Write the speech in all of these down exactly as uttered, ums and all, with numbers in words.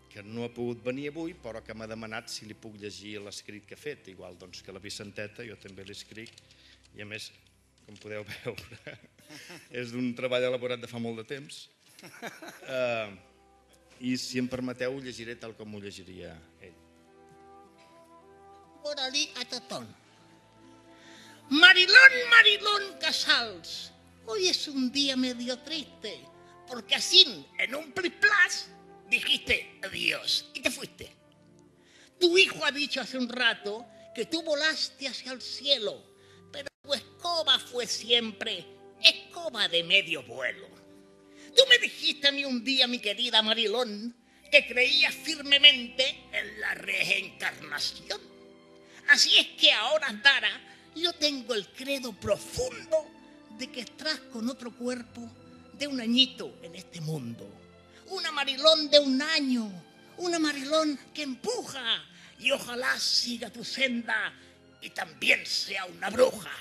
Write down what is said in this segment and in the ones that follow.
que no ha pogut venir avui, però que m'ha demanat si li puc llegir l'escrit que ha fet, igual que la Vicenteta, jo també l'escric, i a més, com podeu veure, és d'un treball elaborat de fa molt de temps, i si em permeteu ho llegiré tal com ho llegiria ell. Órale a tothom. Marilón, Marilón Casals, hoy es un día medio triste, porque así, en un plis-plas, dijiste adiós y te fuiste. Tu hijo ha dicho hace un rato que tú volaste hacia el cielo, pero tu escoba fue siempre escoba de medio vuelo. Tú me dijiste a mí un día, mi querida Marilón, que creías firmemente en la reencarnación. Así es que ahora, Dara, yo tengo el credo profundo de que estás con otro cuerpo de un añito en este mundo. Una Marilón de un año, una Marilón que empuja y ojalá siga tu senda y también sea una bruja.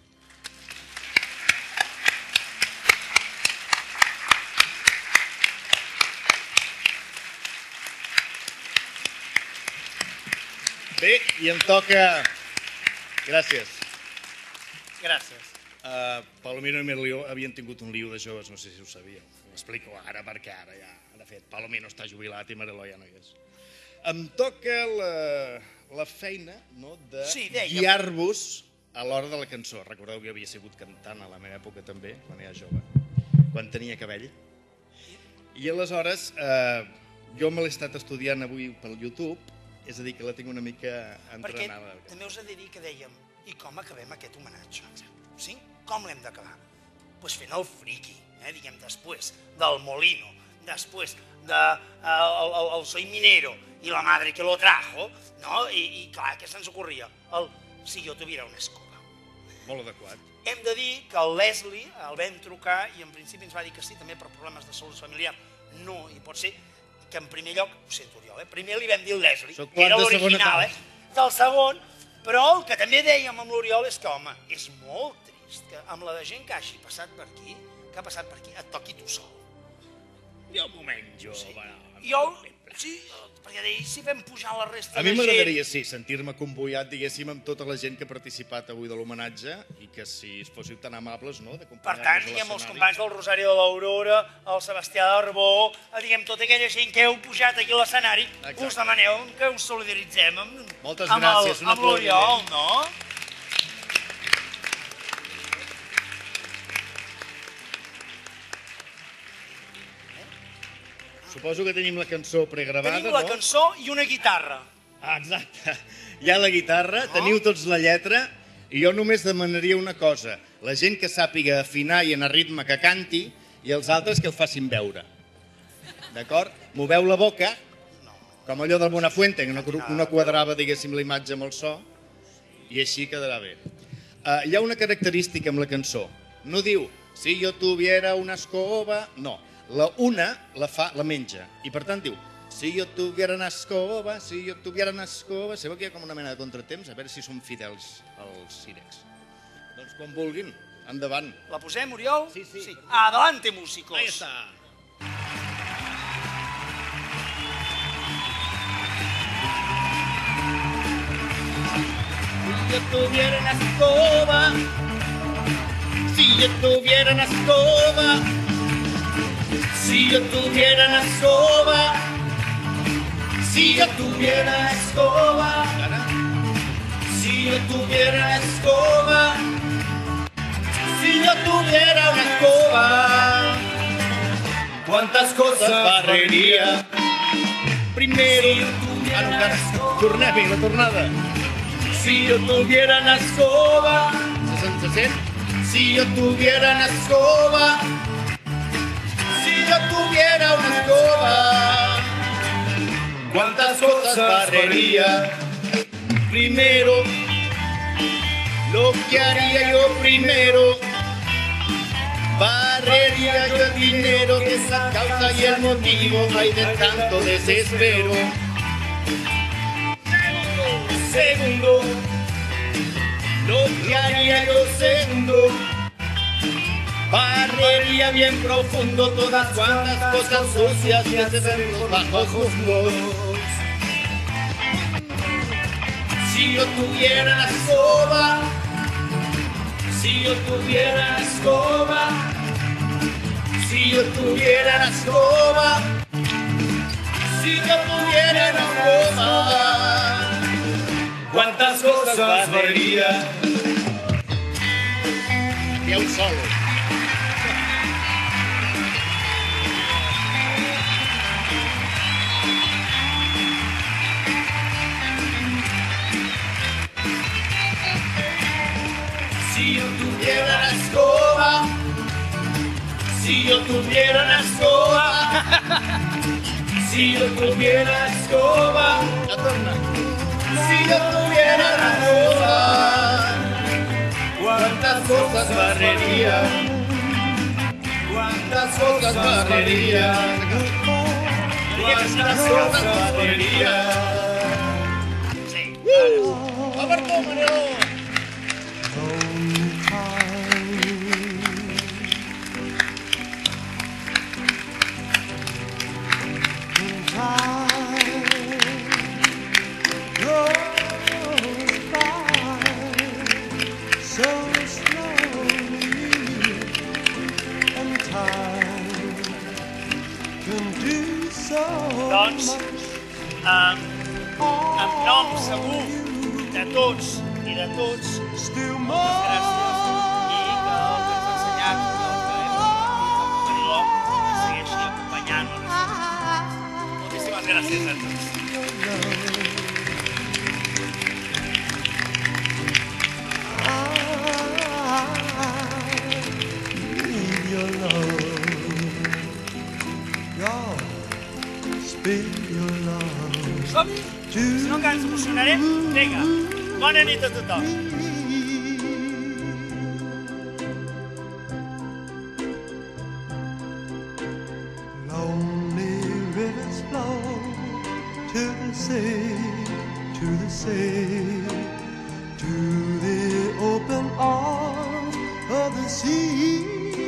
Bé, i em toca... Gràcies. Gràcies. Uh, Palomino i Merlió havien tingut un lío de joves, no sé si ho sabíeu. Ho explico ara perquè ara ja, de fet, Palomino està jubilat i Merlió ja no hi és. Em toca la, la feina no, de sí, guiar-vos a l'hora de la cançó. Recordeu que havia sigut cantant a la meva època també, quan era jove, quan tenia cabell. I aleshores eh, jo me l'he estat estudiant avui pel YouTube, és a dir, que la tinc una mica entrenada. Perquè també us he de dir que dèiem, i com acabem aquest homenatge? Sí? Com l'hem d'acabar? Doncs fent el friqui, eh, diguem, després del Molino, després del el Soy Minero i la madre que lo trajo, no? I, i clar, què se'ns ocorria? El si jo tuviera una escoba. Molt adequat. Hem de dir que el Leslie el vam trucar i en principi ens va dir que sí, també per problemes de salut familiar. No, i pot ser que en primer lloc, ho sento Oriol, eh? primer li vam dir el Leslie, que era l'original, eh? del segon, però el que també dèiem amb l'Oriol és que, home, és molt trist que amb la de gent que hagi passat per aquí, que ha passat per aquí, et toqui tu sol. Jo m'ho menjo. Sí. Jo, sí, perquè deia, si vam pujar la resta de gent... A mi m'agradaria, sí, sentir-me convoiat, diguéssim, amb tota la gent que ha participat avui de l'homenatge i que si fóssiu tan amables, no?, d'acompanyar-nos a l'escenari. Per tant, diguem, els companys del Rosari de l'Aurora, el Sebastià d'Arbó, diguem, tota aquella gent que heu pujat aquí a l'escenari, us demaneu que us solidaritzem amb l'Oriol, no? Suposo que tenim la cançó pregravada, no? Tenim la cançó i una guitarra. Ah, exacte. Hi ha la guitarra, teniu tots la lletra, i jo només demanaria una cosa. La gent que sàpiga afinar i anar a ritme que canti, i els altres que el facin veure. D'acord? Moveu la boca, com allò del Buenafuente, que no quadrava, diguéssim, la imatge amb el so, i així quedarà bé. Hi ha una característica amb la cançó. No diu, si jo tuviera una escoba... No. La una la fa, la menja, i per tant diu, si jo tuviera una escoba, si jo tuviera una escoba, sabeu que hi ha com una mena de contratemps, a veure si són fidels als sírex. Doncs quan vulguin, endavant. La posem, Oriol? Sí, sí. Adelante, músicos. Ahí està. Si yo tuviera una escoba, si yo tuviera una escoba, si yo tuviera una escoba, si yo tuviera una escoba, si yo tuviera una escoba, si yo tuviera una escoba, ¿cuántas cosas barrería? Primero, ah, no, cara, tornem-hi, la tornada. Si yo tuviera una escoba, se sent? Si yo tuviera una escoba, si yo tuviera una escoba, ¿cuántas cosas barrería? Primero, lo que haría yo primero, barrería yo el dinero que es la causa y el motivo hay de tanto desespero. Segundo, lo que haría yo segundo, Barrería bien profundo todas cuantas cosas sucias que se ven los bajos muslos. Si yo tuviera la escoba, si yo tuviera la escoba, si yo tuviera la escoba, si yo tuviera la escoba, cuántas cosas barrería. Y a un solo. Si yo tuviera la escoba, si yo tuviera la escoba, si yo tuviera la escoba, si yo tuviera la escoba, cuántas cosas barrería, cuántas cosas barrería, cuántas cosas barrería. Sí. ¡Vamos, Mario! Doncs, en, en nom segur de tots i de tots, moltes gràcies i que el que ens ha ensenyat, el que hem compartit amb Mariló, ens segueixi acompanyant. Moltíssimes gràcies a tots. Som? Si no encara ens emocionarem, vinga, bona nit a tothom. Lonely rivers flow to the sea, to the sea, to the open arms of the sea.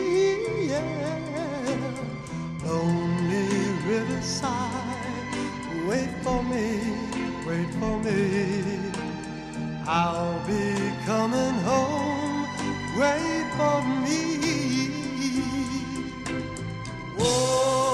Lonely riverside, wait for me, wait for me. I'll be coming home, wait for me. Whoa.